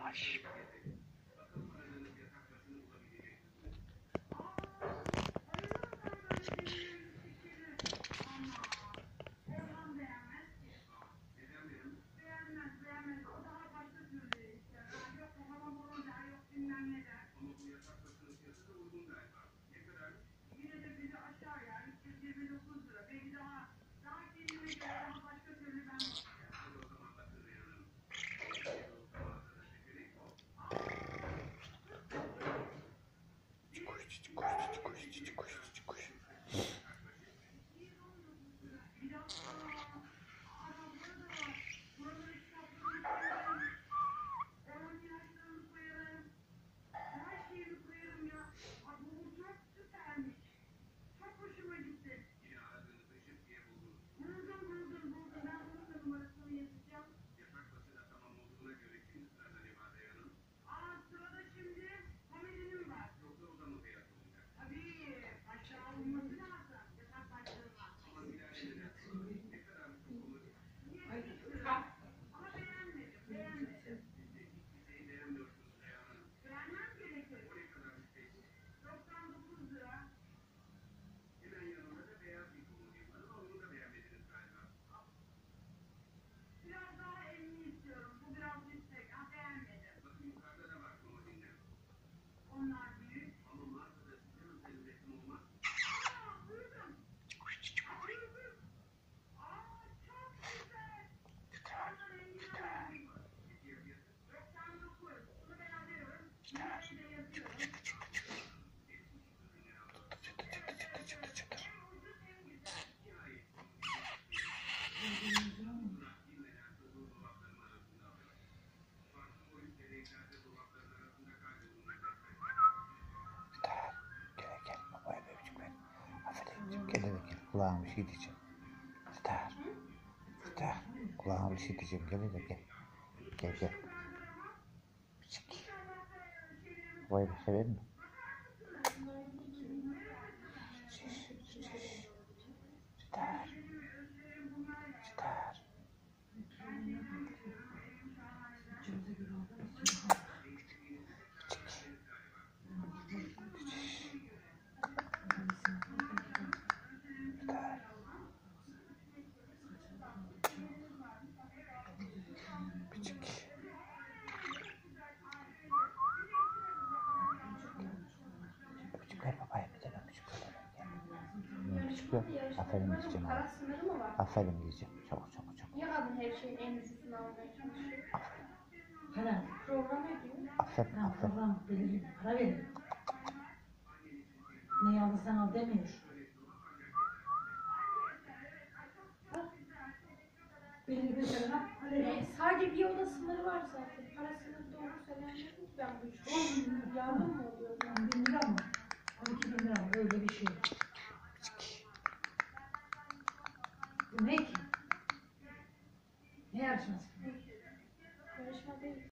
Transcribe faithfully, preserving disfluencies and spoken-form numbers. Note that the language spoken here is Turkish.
Yavaş. Kulağıma bir şey diyeceğim. Star. Star. Kulağıma bir şey diyeceğim. Gel de gel. Gel gel. Çık. Vay be, sever mi? Star. Star. Aferin diyeceğim. Para sınırı mı var? Aferin diyeceğim. Çok çok çok. Niye kadın her şeyin en ucuzunu almaya çalışıyor? Aferin. Para. Program ediyor. Aferin. Ha, Aferin. program belirli. Para verir. Ne alırsan al demiyor. Belirli bir para. E, sadece bir oda sınırı var zaten. Para sınırı doğruysa ben dedim ki ben bu işe yardım mı oluyor? on bin lira mı? on iki bin lira mı? Öyle bir şey.